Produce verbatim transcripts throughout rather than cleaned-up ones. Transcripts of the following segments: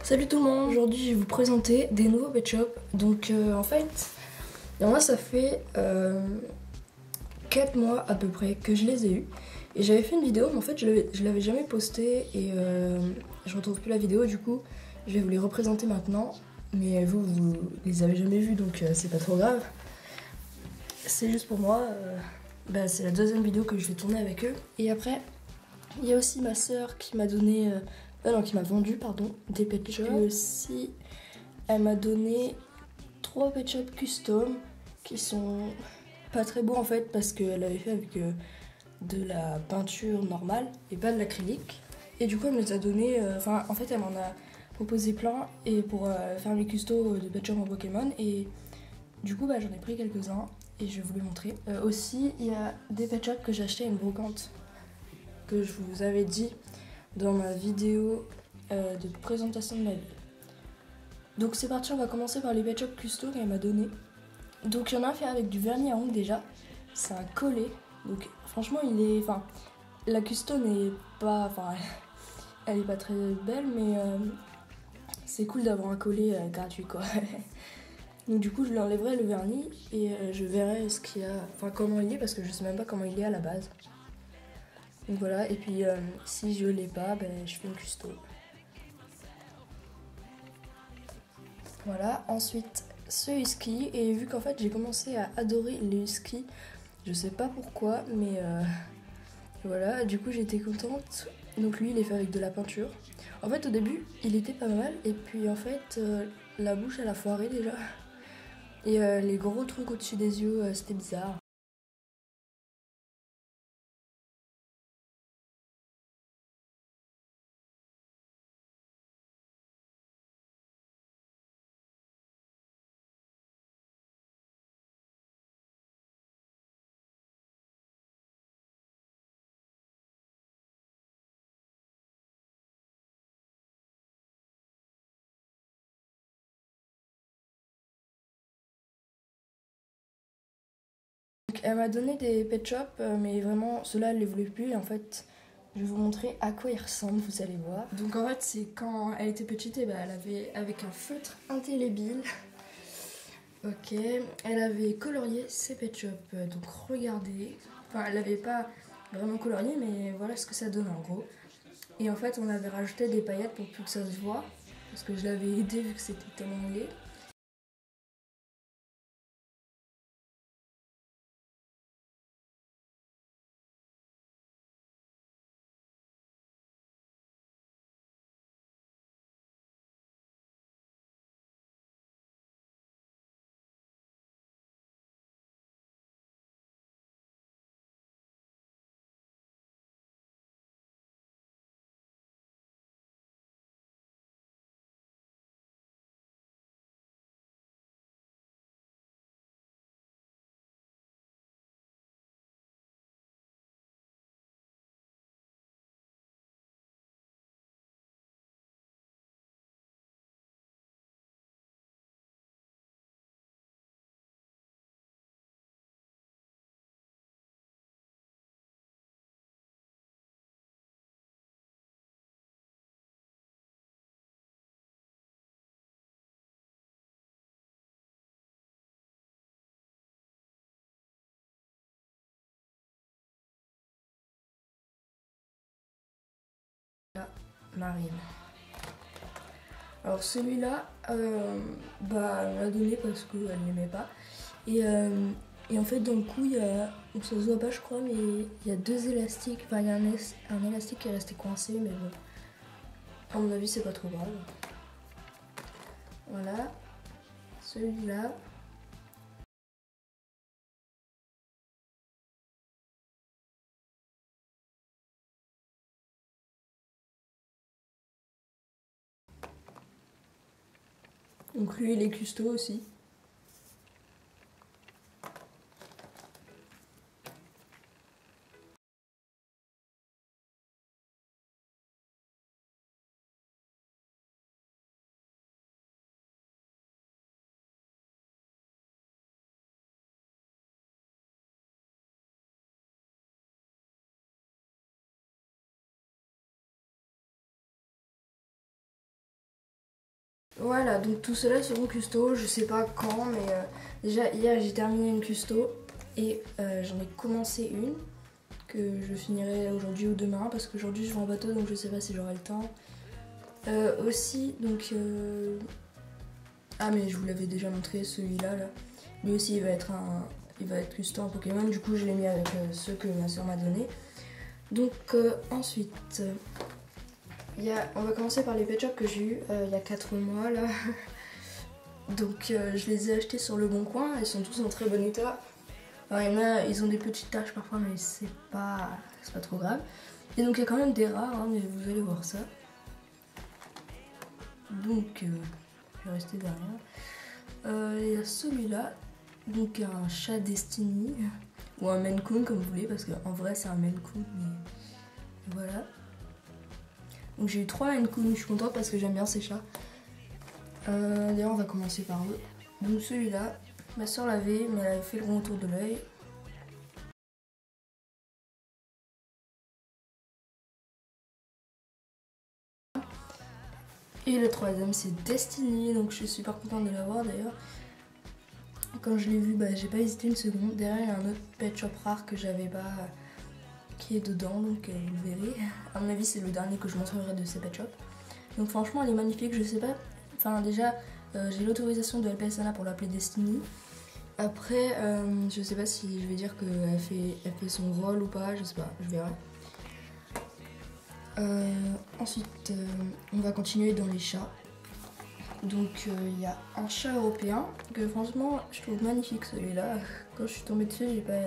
Salut tout le monde, aujourd'hui je vais vous présenter des nouveaux pet shops. Donc euh, en fait, il y en a, ça fait euh, quatre mois à peu près que je les ai eus. Et j'avais fait une vidéo, mais en fait je l'avais jamais postée et euh, je retrouve plus la vidéo. Du coup, je vais vous les représenter maintenant. Mais vous, vous les avez jamais vus, donc euh, c'est pas trop grave. C'est juste pour moi, euh, bah, c'est la deuxième vidéo que je vais tourner avec eux. Et après, il y a aussi ma soeur qui m'a donné... Euh, Euh, non, qui m'a vendu, pardon, des pet shops. Et aussi, elle m'a donné trois pet shops custom qui sont pas très beaux en fait parce qu'elle avait fait avec euh, de la peinture normale et pas de l'acrylique. Et du coup, elle me les a donné, enfin, euh, en fait, elle m'en a proposé plein et pour euh, faire mes custos de pet shop en Pokémon. Et du coup, bah, j'en ai pris quelques-uns et je vais vous les montrer. Euh, aussi, il y a des pet shops que j'ai acheté à une brocante que je vous avais dit dans ma vidéo euh, de présentation de ma ville. Donc c'est parti, on va commencer par les pet shops custo qu'elle m'a donné. Donc il y en a un fait avec du vernis à ongles déjà, c'est un collet. Donc franchement il est, enfin la custo n'est pas, enfin elle est pas très belle, mais euh, c'est cool d'avoir un collet euh, gratuit quoi. Donc du coup je lui enlèverai le vernis et euh, je verrai ce qu'il y a, enfin comment il est parce que je sais même pas comment il est à la base. Donc voilà, et puis euh, si je l'ai pas, ben, je fais une custo. Voilà, ensuite ce husky, et vu qu'en fait j'ai commencé à adorer les huskies, je sais pas pourquoi, mais euh, voilà, du coup j'étais contente. Donc lui il est fait avec de la peinture. En fait au début il était pas mal, et puis en fait euh, la bouche elle a foiré déjà. Et euh, les gros trucs au-dessus des yeux, euh, c'était bizarre. Donc, elle m'a donné des pet shops, euh, mais vraiment, ceux-là, elle les voulait plus. Et en fait, je vais vous montrer à quoi ils ressemblent, vous allez voir. Donc en fait, c'est quand elle était petite, et ben, elle avait avec un feutre indélébile. Ok, elle avait colorié ses pet shops. Euh, Donc regardez. Enfin, elle l'avait pas vraiment colorié, mais voilà ce que ça donne en gros. Et en fait, on avait rajouté des paillettes pour plus que ça se voit. Parce que je l'avais aidé vu que c'était tellement laid. Là, Marine. Alors celui-là, euh, bah, elle m'a donné parce qu'elle n'aimait pas. Et, euh, et en fait, dans le cou, il y a, ça se voit pas, je crois, mais il y a deux élastiques. Enfin, il y a un, es- un élastique qui est resté coincé, mais bon, à mon avis, c'est pas trop grave. Voilà, celui-là. Donc lui, il est custo aussi. Voilà, donc tout cela seront custo, je sais pas quand, mais euh, déjà hier j'ai terminé une custo et euh, j'en ai commencé une que je finirai aujourd'hui ou demain parce qu'aujourd'hui je vais en bateau donc je sais pas si j'aurai le temps. Euh, aussi, donc... Euh... Ah mais je vous l'avais déjà montré, celui-là, là. Lui aussi il va être un... Il va être custo en Pokémon, du coup je l'ai mis avec euh, ceux que ma soeur m'a donné. Donc euh, ensuite... Euh... Il y a, on va commencer par les pet shops que j'ai eu euh, il y a quatre mois là. Donc euh, je les ai achetés sur le bon coin, ils sont tous en très bon état. Alors, il y en a, ils ont des petites taches parfois mais c'est pas, c'est pas trop grave. Et donc il y a quand même des rares, hein, mais vous allez voir ça. Donc euh, je vais rester derrière. Euh, il y a celui-là, donc un chat Destiny, ou un Maine Coon comme vous voulez, parce qu'en vrai c'est un Maine Coon, mais voilà. Donc j'ai eu trois Maine Coon, je suis contente parce que j'aime bien ces chats. Euh, D'ailleurs on va commencer par eux. Donc celui-là, ma soeur l'avait, mais elle avait fait le rond autour de l'œil. Et le troisième c'est Destiny, donc je suis super contente de l'avoir d'ailleurs. Quand je l'ai vu, bah, j'ai pas hésité une seconde. Derrière il y a un autre pet shop rare que j'avais pas, qui est dedans, donc euh, vous verrez. À mon avis c'est le dernier que je montrerai de ces pet shops. Donc franchement elle est magnifique, je sais pas. Enfin déjà euh, j'ai l'autorisation de L P S Anna pour l'appeler Destiny. Après euh, je sais pas si je vais dire qu'elle fait, elle fait son rôle ou pas, je sais pas, je verrai. Euh, ensuite euh, on va continuer dans les chats. Donc il euh, y a un chat européen que franchement je trouve magnifique celui-là. Quand je suis tombée dessus j'ai pas...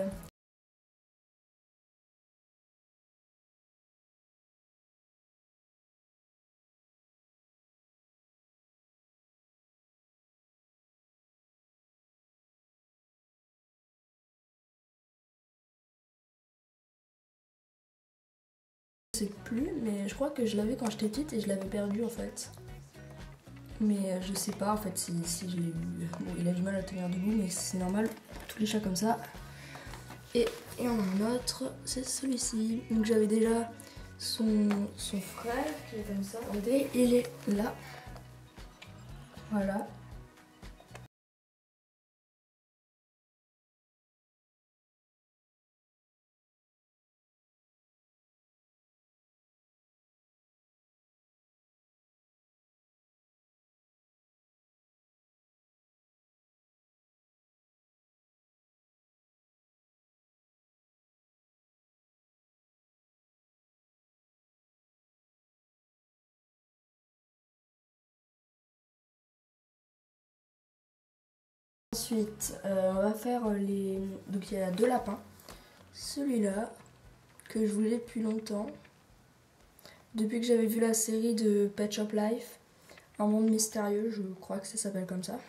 Je sais plus, mais je crois que je l'avais quand j'étais petite et je l'avais perdu en fait. Mais je sais pas en fait si, si je l'ai eu. Bon, il a du mal à tenir debout, mais c'est normal, tous les chats comme ça. Et il y en a un autre, c'est celui-ci. Donc j'avais déjà son, son frère qui est comme ça. Regardez, il est là. Voilà. Ensuite, euh, on va faire les... Donc il y a deux lapins. Celui-là, que je voulais depuis longtemps. Depuis que j'avais vu la série de Pet Shop Life. Un monde mystérieux, je crois que ça s'appelle comme ça.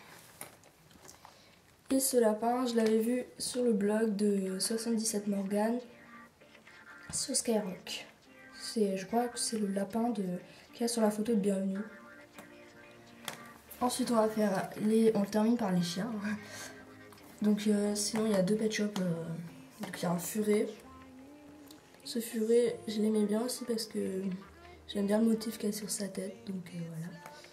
Et ce lapin, je l'avais vu sur le blog de soixante-dix-sept Morgan sur Skyrock. Je crois que c'est le lapin de qu'il y a sur la photo de bienvenue. Ensuite, on va faire les. On termine par les chiens. Donc, euh, sinon, il y a deux pet shops. Euh... Donc, il y a un furet. Ce furet, je l'aimais bien aussi parce que j'aime bien le motif qu'il y a sur sa tête. Donc, euh, voilà.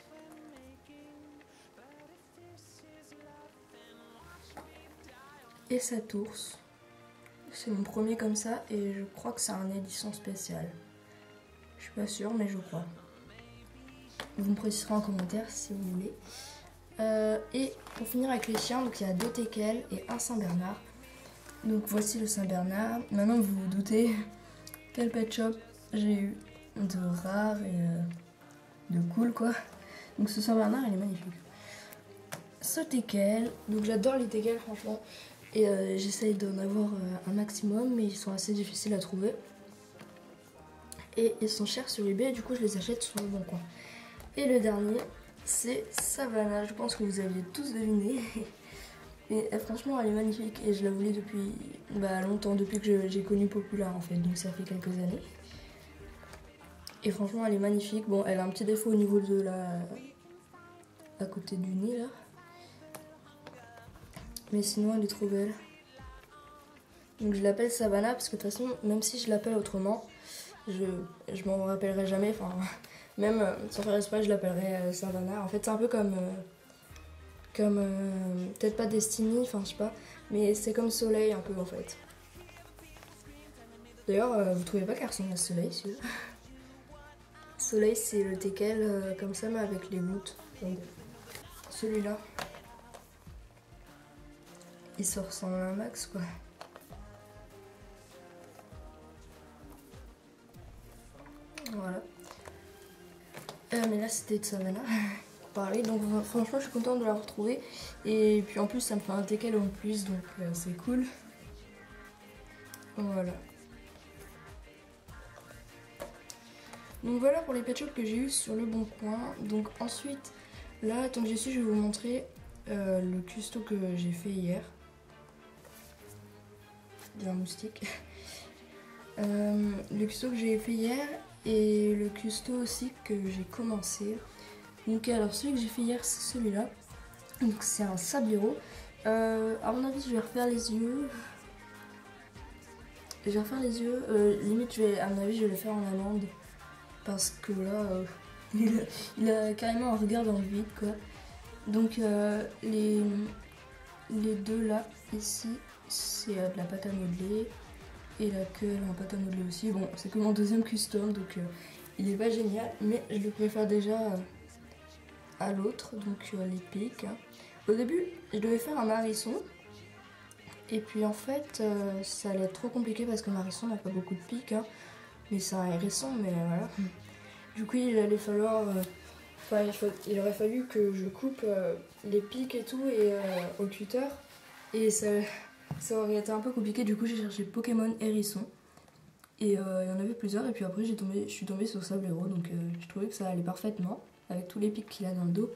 Et cette ours. C'est mon premier comme ça et je crois que c'est un édition spéciale. Je suis pas sûre, mais je crois. Vous me préciserez en commentaire si vous voulez. Euh, et pour finir avec les chiens, donc il y a deux teckels et un Saint-Bernard. Donc voici le Saint-Bernard. Maintenant vous vous doutez quel pet shop j'ai eu de rare et euh, de cool quoi. Donc ce Saint-Bernard il est magnifique. Ce teckel, donc j'adore les teckels franchement. Et euh, j'essaye d'en avoir euh, un maximum, mais ils sont assez difficiles à trouver. Et ils sont chers sur eBay, du coup je les achète sur le bon coin. Et le dernier, c'est Savannah. Je pense que vous aviez tous deviné. Et euh, franchement, elle est magnifique et je la voulais depuis bah, longtemps, depuis que j'ai connu Populaire en fait, donc ça fait quelques années. Et franchement, elle est magnifique. Bon, elle a un petit défaut au niveau de la... à côté du nez là. Mais sinon, elle est trop belle. Donc je l'appelle Savannah parce que de toute façon, même si je l'appelle autrement, je, je m'en rappellerai jamais. Enfin, Même euh, sans faire exprès, je l'appellerais euh, Savannah. En fait, c'est un peu comme. Euh, comme. Euh, peut-être pas Destiny, enfin, je sais pas. Mais c'est comme Soleil, un peu en fait. D'ailleurs, euh, vous trouvez pas qu'elle ressemble à Soleil, celui-là? Soleil, c'est le teckel euh, comme ça, mais avec les gouttes. Celui-là. Il se ressemble à un max, quoi. Voilà. Euh, mais là, c'était de Savannah. Pareil, donc franchement, je suis contente de la retrouver. Et puis en plus, ça me fait un teckel en plus, donc euh, c'est cool. Voilà. Donc voilà pour les pet shops que j'ai eu sur le bon coin. Donc ensuite, là, tant que j'y suis, je vais vous montrer euh, le custo que j'ai fait hier. Il y a un moustique. Euh, le custo que j'ai fait hier et le custo aussi que j'ai commencé. Donc alors celui que j'ai fait hier, c'est celui-là. Donc c'est un sablero. Euh, à mon avis, je vais refaire les yeux. Je vais refaire les yeux. Euh, limite, je vais, à mon avis, je vais le faire en amande. Parce que là, euh, il, a, il a carrément un regard dans le vide, quoi. Donc euh, les, les deux là, ici, c'est euh, de la pâte à modeler. Et la queue, elle est en pâte à modeler aussi. Bon, c'est que mon deuxième custom, donc euh, il est pas génial. Mais je le préfère déjà euh, à l'autre, donc euh, les pics. Hein. Au début, je devais faire un Marisson. Et puis en fait, euh, ça allait être trop compliqué parce que Marisson n'a pas beaucoup de pics. Hein. Mais c'est un hérisson, mais voilà. Du coup, il allait falloir... Euh, enfin, il, faut, il aurait fallu que je coupe euh, les pics et tout et, euh, au cutter. Et ça, ça aurait été un peu compliqué. Du coup, j'ai cherché Pokémon hérisson. Et euh, il y en avait plusieurs. Et puis après, j'ai tombé, je suis tombée sur Sablero. Donc euh, je trouvais que ça allait parfaitement. Avec tous les pics qu'il a dans le dos.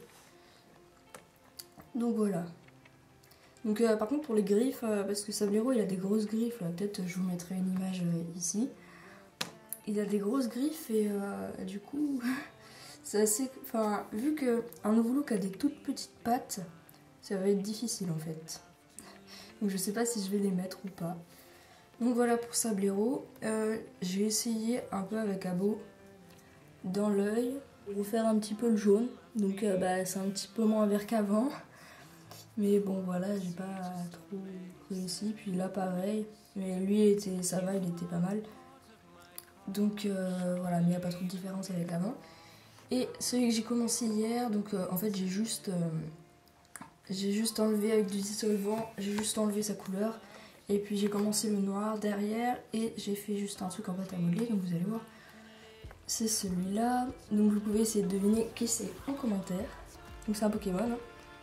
Donc voilà. Donc euh, par contre, pour les griffes, euh, parce que Sablero, il a des grosses griffes. Peut-être je vous mettrai une image euh, ici. Il a des grosses griffes et euh, du coup, c'est assez... Enfin, vu qu'un nouveau look a des toutes petites pattes, ça va être difficile en fait. Donc je sais pas si je vais les mettre ou pas. Donc voilà pour Sablero. Euh, J'ai essayé un peu avec Abo dans l'œil, refaire un petit peu le jaune. Donc euh, bah, c'est un petit peu moins vert qu'avant. Mais bon voilà, j'ai pas trop réussi. Puis là pareil, mais lui était, ça va, il était pas mal. Donc euh, voilà, mais il n'y a pas trop de différence avec l'avant. Et celui que j'ai commencé hier, donc euh, en fait j'ai juste, euh, j'ai juste enlevé avec du dissolvant, j'ai juste enlevé sa couleur. Et puis j'ai commencé le noir derrière et j'ai fait juste un truc en pâte à modeler, donc vous allez voir. C'est celui-là, donc vous pouvez essayer de deviner qui c'est en commentaire. Donc c'est un Pokémon. Hein.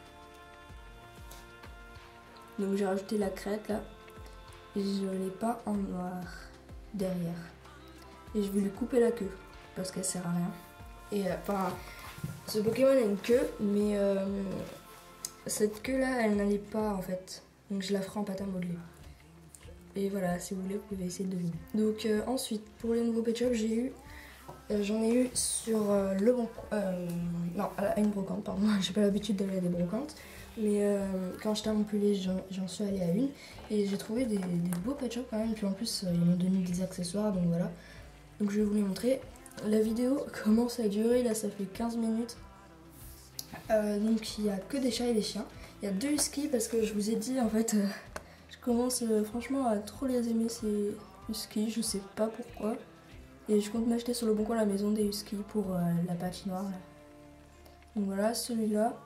Donc j'ai rajouté la crête là, et je l'ai peint en noir derrière. Et je vais lui couper la queue parce qu'elle sert à rien. Et enfin, euh, ce Pokémon a une queue, mais euh, cette queue là, elle n'allait pas en fait. Donc je la ferai en pâte à modeler. Et voilà, si vous voulez, vous pouvez essayer de deviner. Donc euh, ensuite, pour les nouveaux pet shops, j'ai eu, euh, j'en ai eu sur euh, le bon, euh, non, à une brocante, pardon. J'ai pas l'habitude d'aller à des brocantes, mais euh, quand j'étais à Montpellier, j'en suis allée à une et j'ai trouvé des, des beaux pet shops quand même. Puis en plus, euh, ils m'ont donné des accessoires, donc voilà. Donc je vais vous les montrer. La vidéo commence à durer, là ça fait quinze minutes. Euh, donc il n'y a que des chats et des chiens. Il y a deux huskies parce que je vous ai dit en fait, euh, je commence euh, franchement à trop les aimer ces huskies, je sais pas pourquoi. Et je compte m'acheter sur le bon coin la maison des huskies pour euh, la patinoire. Là. Donc voilà, celui-là.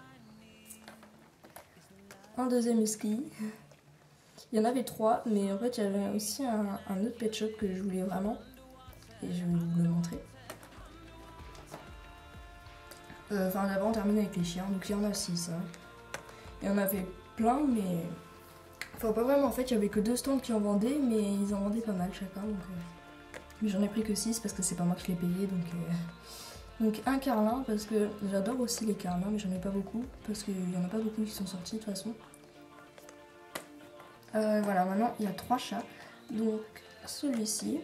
Un deuxième husky. Il y en avait trois, mais en fait il y avait aussi un, un autre pet shop que je voulais vraiment. Et je vais vous le montrer. Euh, enfin, d'abord on termine avec les chiens, donc il y en a six. Hein. Il y en avait plein, mais... Enfin, pas vraiment, en fait, il y avait que deux stands qui en vendaient, mais ils en vendaient pas mal chacun. Donc, euh... Mais j'en ai pris que six parce que c'est pas moi qui l'ai payé, donc... Euh... Donc un carlin, parce que j'adore aussi les carlins, mais j'en ai pas beaucoup, parce qu'il y en a pas beaucoup qui sont sortis de toute façon. Euh, voilà, maintenant il y a trois chats. Donc celui-ci...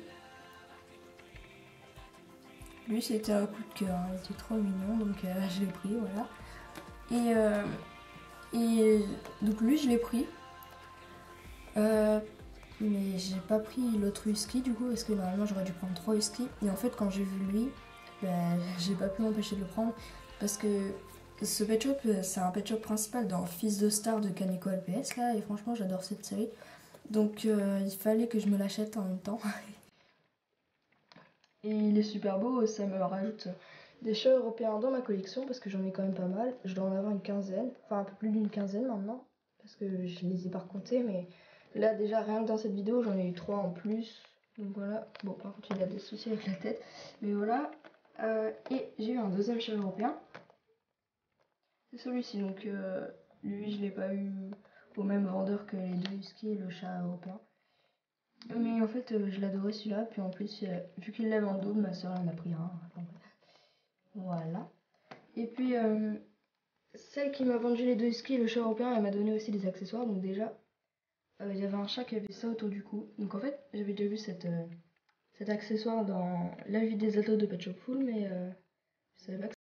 Lui c'était un coup de cœur, hein. Il était trop mignon, donc euh, je l'ai pris, voilà. Et, euh, et donc lui je l'ai pris. Euh, mais j'ai pas pris l'autre husky du coup, parce que normalement j'aurais dû prendre trois huskies. Et en fait quand j'ai vu lui, ben, j'ai pas pu m'empêcher de le prendre parce que ce pet shop, c'est un pet shop principal dans Fils de Star de Kaneko L P S là, et franchement j'adore cette série. Donc euh, il fallait que je me l'achète en même temps. Et il est super beau, ça me rajoute des chats européens dans ma collection parce que j'en ai quand même pas mal. Je dois en avoir une quinzaine, enfin un peu plus d'une quinzaine maintenant, parce que je les ai pas comptés, mais là déjà rien que dans cette vidéo j'en ai eu trois en plus. Donc voilà, bon par contre il a des soucis avec la tête, mais voilà. Euh, et j'ai eu un deuxième chat européen. C'est celui-ci, donc euh, lui je l'ai pas eu au même vendeur que les deux huskies et le chat européen. Mais en fait euh, je l'adorais celui-là, puis en plus euh, vu qu'il l'avait en double, ma soeur en a pris un. Voilà. Et puis euh, celle qui m'a vendu les deux huskies et le chat européen, elle m'a donné aussi des accessoires, donc déjà euh, il y avait un chat qui avait ça autour du cou. Donc en fait j'avais déjà vu cette, euh, cet accessoire dans la vie des ados de Pet Shop Full, mais euh, je savais pas que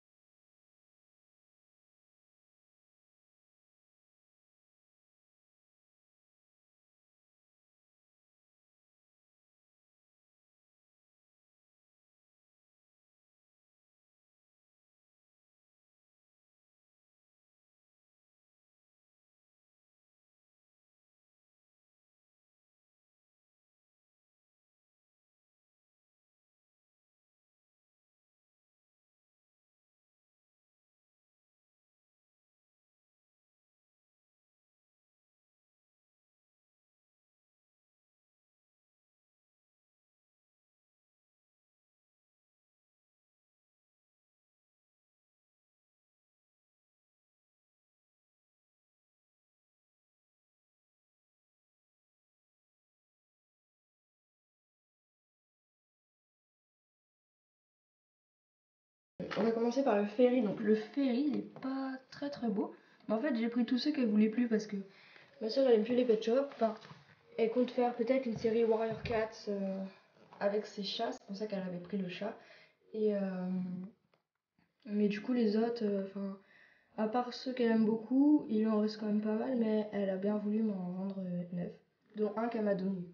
on va commencer par le ferry. Donc le ferry, il est pas très très beau. Mais en fait, j'ai pris tous ceux qu'elle voulait plus parce que ma soeur elle aime plus les pet shops. Enfin, elle compte faire peut-être une série Warrior Cats euh, avec ses chats. C'est pour ça qu'elle avait pris le chat. Et euh, mais du coup, les autres, euh, enfin, à part ceux qu'elle aime beaucoup, il en reste quand même pas mal. Mais elle a bien voulu m'en vendre euh, neuf, dont un qu'elle m'a donné.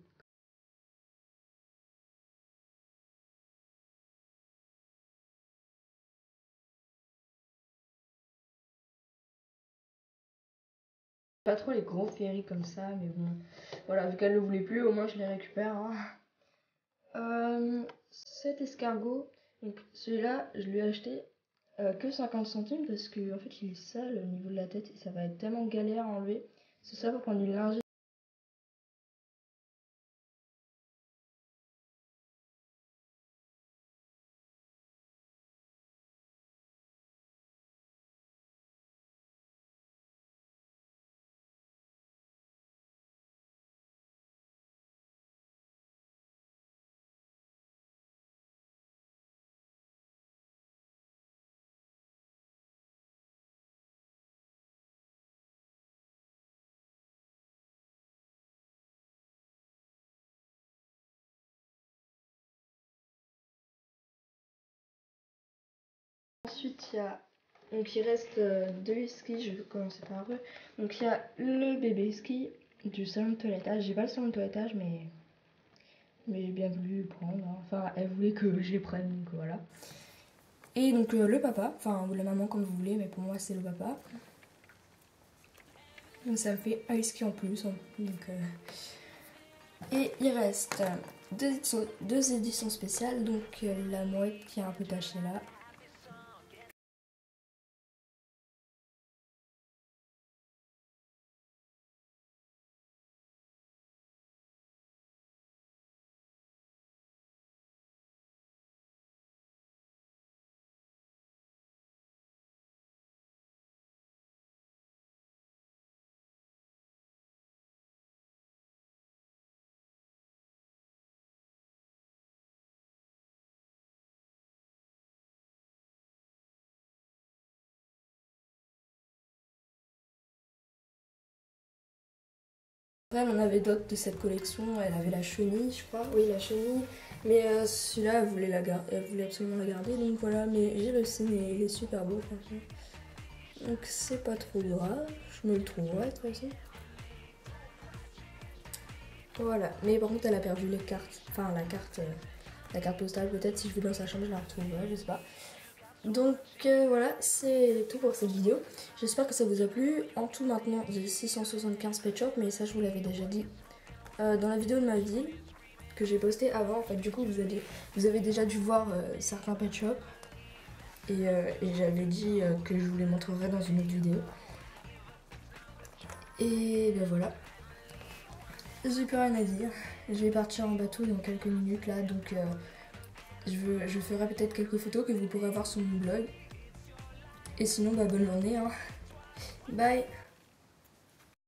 Pas trop les gros ferries comme ça, mais bon, voilà, vu qu'elle le voulait plus, au moins je les récupère. Hein. Euh, cet escargot, donc celui-là, je lui ai acheté euh, que cinquante centimes parce que en fait il est sale au niveau de la tête et ça va être tellement galère à enlever. C'est ça pour prendre du linge. Ensuite il y a, donc il reste euh, deux huskies, je vais commencer par eux. Donc il y a le bébé husky du salon de toilettage. J'ai pas le salon de toilettage mais mais j'ai bien voulu le prendre. Hein. Enfin elle voulait que je les prenne donc voilà. Et donc euh, le papa, enfin ou la maman comme vous voulez, mais pour moi c'est le papa. Donc ça me fait un husky en plus. Hein. Donc, euh... Et il reste deux éditions, deux éditions spéciales, donc euh, la mouette qui est un peu tachée là. Après, on en avait d'autres de cette collection. Elle avait la chenille, je crois. Oui, la chenille. Mais euh, celui-là, elle voulait, la gar... elle voulait absolument la garder. Donc voilà, mais j'ai réussi, mais il est super beau, franchement. Donc c'est pas trop grave. Je me le trouverai, de toute façon. Voilà. Mais par contre, elle a perdu les cartes. Enfin, la carte euh, la carte postale peut-être, si je vais dans sa chambre je la retrouverai, je sais pas. Donc euh, voilà, c'est tout pour cette vidéo. J'espère que ça vous a plu. En tout maintenant j'ai six cent soixante-quinze pet shops, mais ça je vous l'avais déjà dit euh, dans la vidéo de ma ville que j'ai posté avant. En fait du coup vous avez, vous avez déjà dû voir euh, certains pet shops. Et, euh, et j'avais dit euh, que je vous les montrerai dans une autre vidéo. Et ben voilà. J'ai plus rien à dire. Je vais partir en bateau dans quelques minutes là, donc euh, je, veux, je ferai peut-être quelques photos que vous pourrez voir sur mon blog. Et sinon, bah, bonne journée. Hein. Bye.